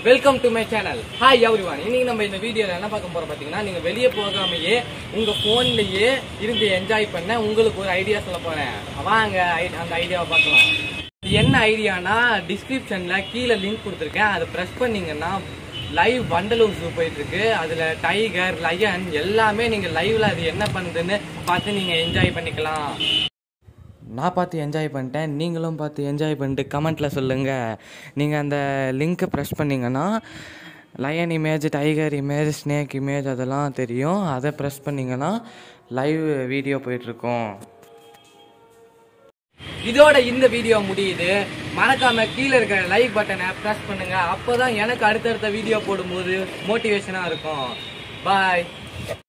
Welcome to my channel. Hi everyone. இன்னைக்கு நம்ம இந்த வீடியோல என்ன பார்க்க போறோம் பாத்தீங்கன்னா, நீங்க வெளியே போகாமையே உங்க போன்லயே இருந்து என்ஜாய் பண்ண உங்களுக்கு ஒரு ஐடியா சொல்ல போறேன். வாங்க அந்த ஐடியாவை பார்க்கலாம். என்ன ஐடியானா, டிஸ்கிரிப்ஷன்ல கீழே லிங்க் கொடுத்துருக்கேன். அதை பிரஸ் பண்ணீங்கன்னா லைவ் வண்டலூர் ஜூ போயிட்டு இருக்கு. அதுல டைகர், லயன் எல்லாமே நீங்க லைவ்ல அது என்ன பண்ணுதுன்னு பார்த்து நீங்க என்ஜாய் பண்ணிக்கலாம். நான் பார்த்து என்ஜாய் பண்ணிட்டேன், நீங்களும் பார்த்து என்ஜாய் பண்ணிட்டு கமெண்ட்டில் சொல்லுங்கள். நீங்கள் அந்த லிங்க்கை ப்ரெஸ் பண்ணிங்கன்னா lion image, tiger image, snake image அதெல்லாம் தெரியும். அதை ப்ரெஸ் பண்ணிங்கன்னா லைவ் வீடியோ போயிட்டுருக்கோம். இதோட இந்த வீடியோ முடியுது. மறக்காமல் கீழே இருக்கிற லைக் பட்டனை ப்ரெஸ் பண்ணுங்கள். அப்போ தான் எனக்கு அடுத்தடுத்த வீடியோ போடும்போது மோட்டிவேஷனாக இருக்கும். பாய்.